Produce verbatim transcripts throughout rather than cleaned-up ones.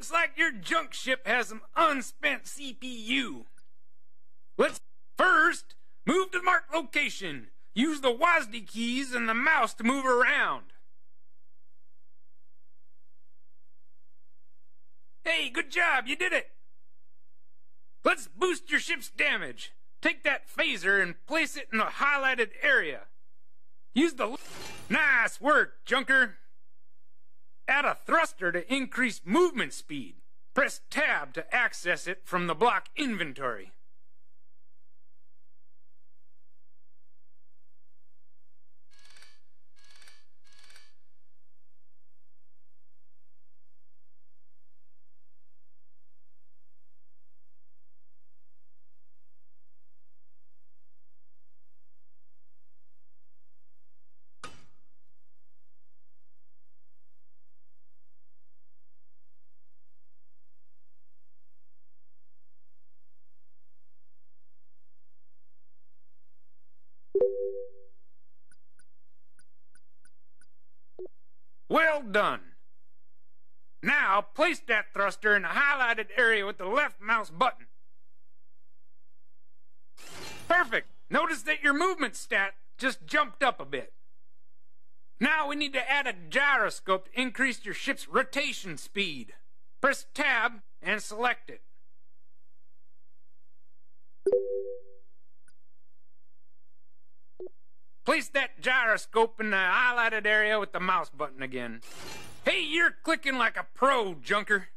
Looks like your junk ship has some unspent C P U. Let's first move to the marked location. Use the W A S D keys and the mouse to move around. Hey, good job, you did it. Let's boost your ship's damage. Take that phaser and place it in the highlighted area. Use the... Nice work, Junker. Add a thruster to increase movement speed. Press tab to access it from the block inventory. Well done. Now, place that thruster in the highlighted area with the left mouse button. Perfect. Notice that your movement stat just jumped up a bit. Now we need to add a gyroscope to increase your ship's rotation speed. Press tab and select it. Place that gyroscope in the highlighted area with the mouse button again. Hey, you're clicking like a pro, Junker.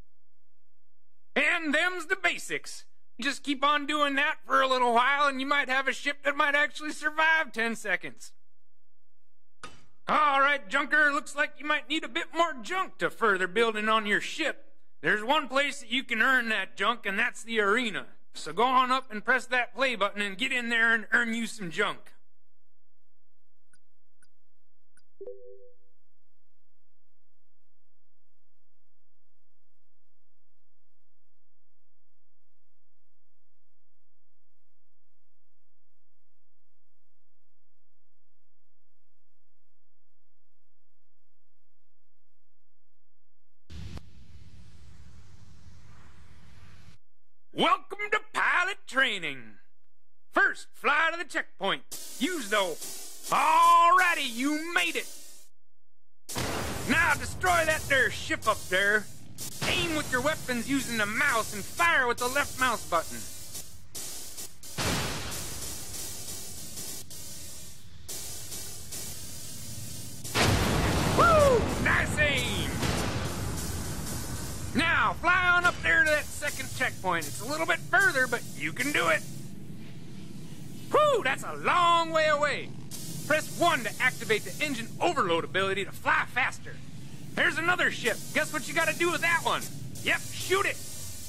And them's the basics. Just keep on doing that for a little while and you might have a ship that might actually survive ten seconds. Alright, Junker, looks like you might need a bit more junk to further building on your ship. There's one place that you can earn that junk, and that's the arena. So go on up and press that play button and get in there and earn you some junk. Welcome to pilot training. First, fly to the checkpoint. Use those. Alrighty, you made it. Now destroy that there ship up there. Aim with your weapons using the mouse and fire with the left mouse button. Woo! Nice aim. Now, fly on up there to that second checkpoint. It's a little bit further, but you can do it. Whew, that's a long way away. Press one to activate the engine overload ability to fly faster. There's another ship. Guess what you gotta do with that one? Yep, shoot it.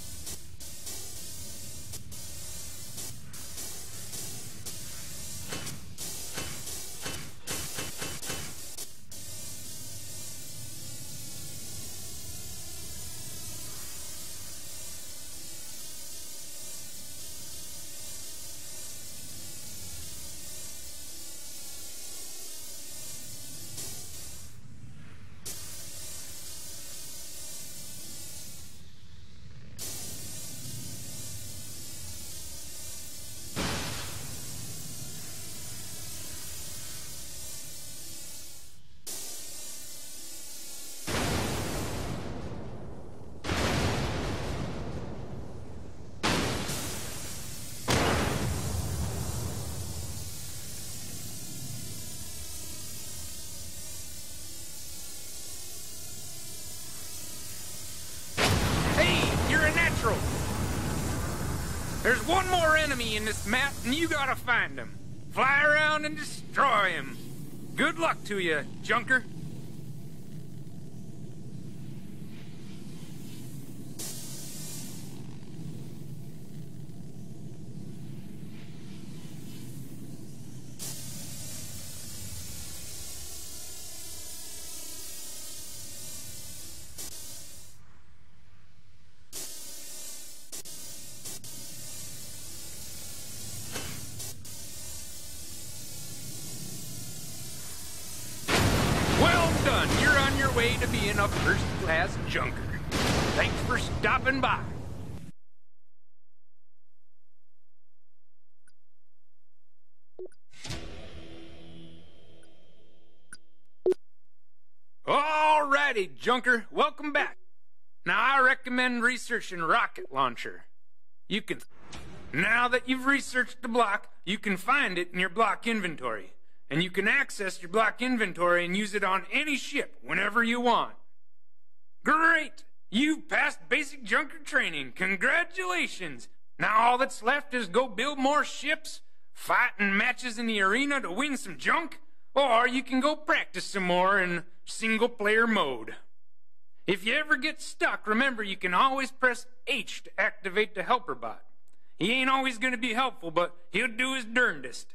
There's one more enemy in this map, and you gotta find him. Fly around and destroy him. Good luck to you, Junker. Well done. You're on your way to being a first-class junker. Thanks for stopping by. Alrighty, Junker, welcome back. Now, I recommend researching Rocket Launcher. You can... Now that you've researched the block, you can find it in your block inventory. And you can access your block inventory and use it on any ship whenever you want. Great! You've passed basic Junker training. Congratulations! Now all that's left is go build more ships, fight in matches in the arena to win some junk, or you can go practice some more in single-player mode. If you ever get stuck, remember you can always press H to activate the helper bot. He ain't always going to be helpful, but he'll do his darndest.